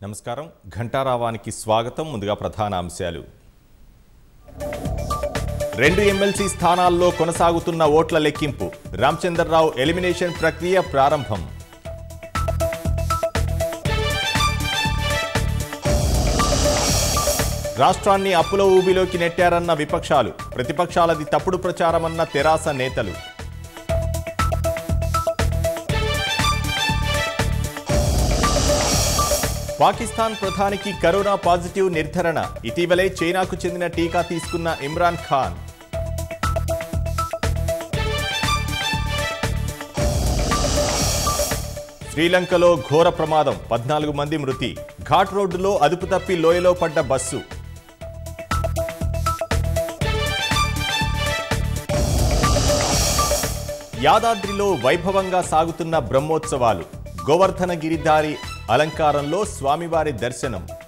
నమస్కారం ఘంటారావానికి స్వాగతం. ముందుగా ప్రధాన అంశాలు. 2 ఎమ్మెల్సీ స్థానాల్లో కొనసాగుతున్న ఓట్ల లెక్కింపు. రామచంద్రరావు ఎలిమినేషన్ ప్రక్రియ ప్రారంభం. రాష్ట్రాన్ని అప్పుల ఊబిలోకి నెట్టారన్న విపక్షాలు. ప్రతిపక్షాలది తప్పుడు ప్రచారమన్న తెరాస నేతలు. పాకిస్తాన్ ప్రధానికి కరోనా పాజిటివ్ నిర్ధారణ. ఇటీవలే చైనాకు చెందిన టీకా తీసుకున్న ఇమ్రాన్ ఖాన్. శ్రీలంకలో ఘోర ప్రమాదం. 14 మంది మృతి. ఘాట్ రోడ్డులో అదుపు తప్పి లోయలో పడ్డ బస్సు. యాదాద్రిలో వైభవంగా సాగుతున్న బ్రహ్మోత్సవాలు. గోవర్ధన గిరిధారి అలంకారంలో స్వామివారి దర్శనం.